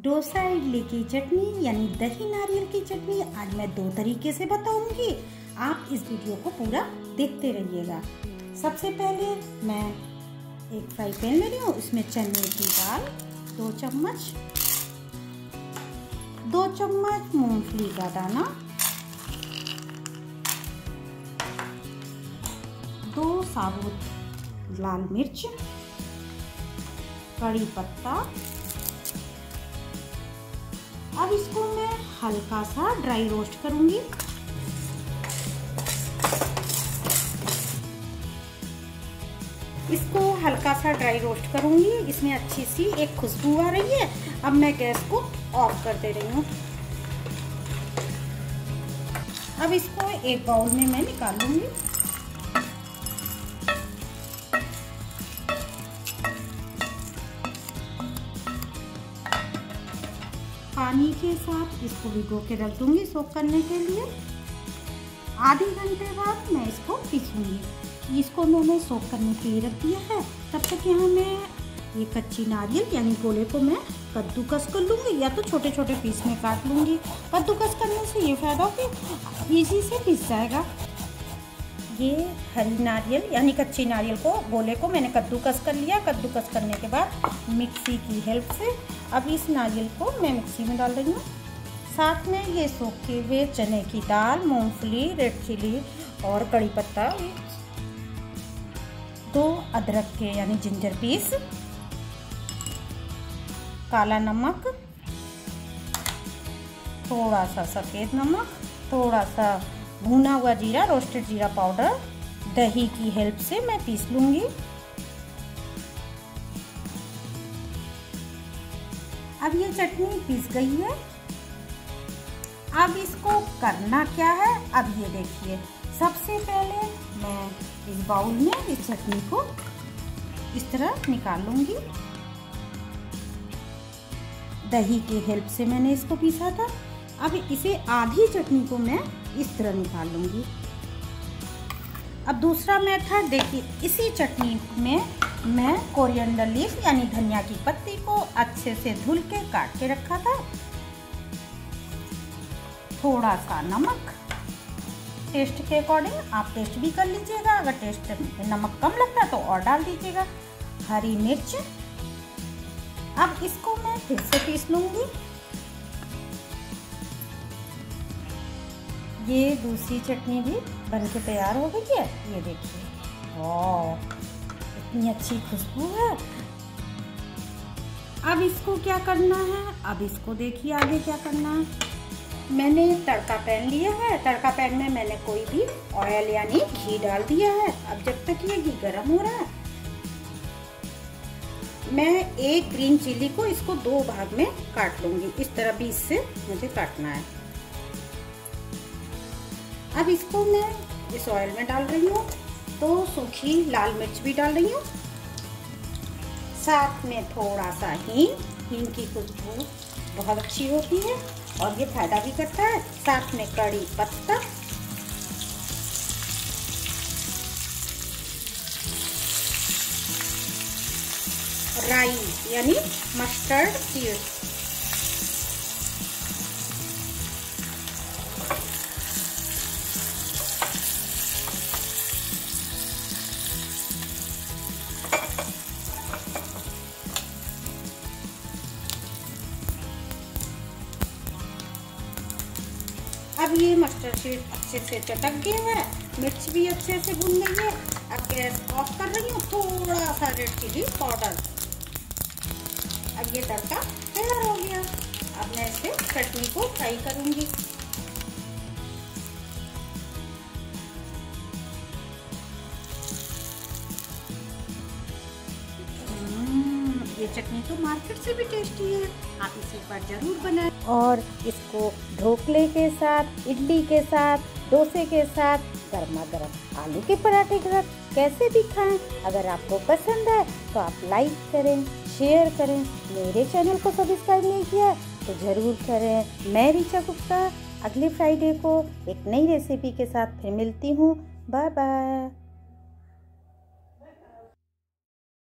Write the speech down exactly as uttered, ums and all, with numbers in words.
डोसा इडली की चटनी यानी दही नारियल की चटनी आज मैं दो तरीके से बताऊंगी। आप इस वीडियो को पूरा देखते रहिएगा। सबसे पहले मैं एक फ्राई पैन ले रही हूँ, इसमें चने की दाल दो चम्मच, दो चम्मच मूंगफली का दाना, दो साबुत लाल मिर्च, कड़ी पत्ता। अब इसको मैं हल्का सा ड्राई रोस्ट करूंगी। इसको हल्का सा ड्राई रोस्ट करूंगी। इसमें अच्छी सी एक खुशबू आ रही है। अब मैं गैस को ऑफ कर दे रही हूँ। अब इसको एक बाउल में मैं निकाल लूंगी। पानी के साथ इसको भिगो के रख दूंगी सोक करने के लिए। आधे घंटे बाद मैं इसको पीसूंगी। इसको मैंने सोक करने के लिए रख दिया है। तब तक यहाँ मैं ये कच्ची नारियल यानी गोले को मैं कद्दूकस कर लूँगी या तो छोटे छोटे पीस में काट लूँगी। कद्दूकस करने से ये फ़ायदा हो कि इजी से पीस जाएगा। ये हरी नारियल यानी कच्ची नारियल को गोले को मैंने कद्दूकस कर लिया। कद्दूकस करने के बाद मिक्सी की हेल्प से अब इस नारियल को मैं मिक्सी में डाल रही हूँ। साथ में ये सूखे हुए चने की दाल, मूंगफली, रेड चिली और कड़ी पत्ता, दो अदरक के यानी जिंजर पीस, काला नमक, थोड़ा सा सफ़ेद नमक, थोड़ा सा भुना हुआ जीरा, रोस्टेड जीरा पाउडर, दही की हेल्प से मैं पीस लूंगी। अब ये चटनी पीस गई है। अब इसको करना क्या है, अब ये देखिए। सबसे पहले मैं इस बाउल में इस चटनी को इस तरह निकाल लूंगी। दही की हेल्प से मैंने इसको पीसा था। अब इसे आधी चटनी को मैं इस तरह निकाल लूंगी। अब दूसरा मेथड देखिए। इसी चटनी में मैं कोरिएंडर लीफ यानी धनिया की पत्ती को अच्छे से धुल के काट के रखा था। थोड़ा सा नमक टेस्ट के अकॉर्डिंग आप टेस्ट भी कर लीजिएगा। अगर टेस्ट नमक कम लगता है तो और डाल दीजिएगा। हरी मिर्च। अब इसको मैं फिर से पीस लूंगी। ये दूसरी चटनी भी बन के तैयार हो गई है। ये देखिए, वाह इतनी अच्छी खुशबू है। अब इसको क्या करना है, अब इसको देखिए आगे क्या करना है। मैंने तड़का पैन लिया है। तड़का पैन में मैंने कोई भी ऑयल यानी घी डाल दिया है। अब जब तक ये घी गर्म हो रहा है, मैं एक ग्रीन चिली को इसको दो भाग में काट लूंगी। इस तरह बीच से मुझे काटना है। अब इसको मैं इस ऑयल में डाल रही हूँ। तो सूखी लाल मिर्च भी डाल रही हूँ। साथ में थोड़ा सा हींग। हींग की खुशबू बहुत अच्छी होती है और ये फायदा भी करता है। साथ में कड़ी पत्ता, राई यानी मस्टर्ड सीड्स, अब ये मस्टर्ड सीड अच्छे से चटक गए हैं। मिर्च भी अच्छे से भुन गई है। अब गैस ऑफ कर रही हूँ। थोड़ा सा रेड चिली पाउडर। अब ये तड़का तैयार हो गया। अब मैं इसे चटनी को फ्राई करूंगी। ये चटनी तो मार्केट से भी टेस्टी है। आप इसे एक बार जरूर बनाएं। और इसको ढोकले के साथ, इडली के साथ, डोसे के साथ, गर्मा गर्म आलू के पराठे के साथ कैसे भी खाएं। अगर आपको पसंद है तो आप लाइक करें, शेयर करें। मेरे चैनल को सब्सक्राइब नहीं किया तो ज़रूर करें। मैं ऋचा गुप्ता अगले फ्राइडे को एक नई रेसिपी के साथ फिर मिलती हूँ। Bye bye.